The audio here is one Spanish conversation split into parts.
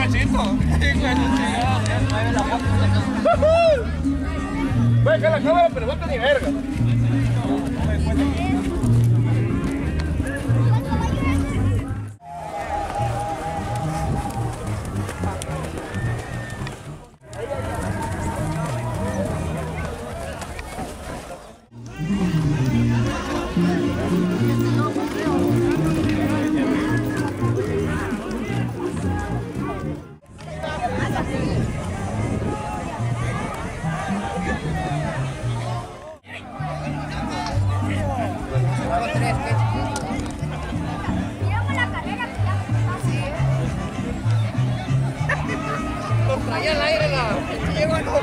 cachito. Voy a dejar la cámara, pero no te ni verga. Traía al aire la... Llegó, no.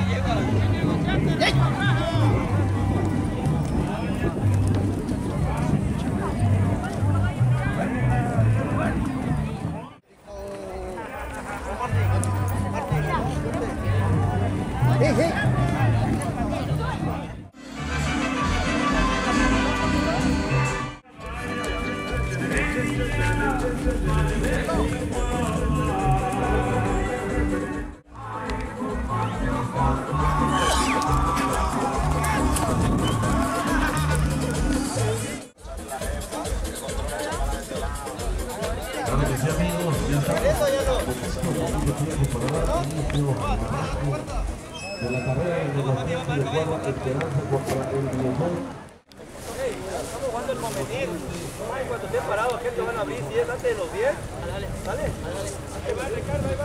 De la carrera de negociación de Cuadra Esperanza contra el Videojuego. Estamos jugando el momentín. Cuando esté parado, gente van a abrir. Si es antes de los 10, dale. Ahí va, Ricardo, ahí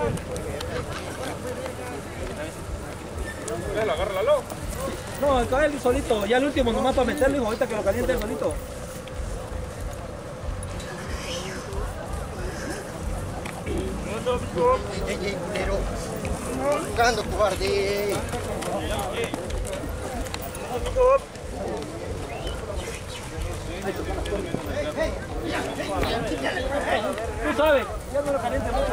va. Agárralo. No, el cabello solito. Ya el último nomás para meterlo, hijo. Ahorita que lo caliente el solito. Pero... Buscando cobarde. Tú sabes, ya no lo caliente.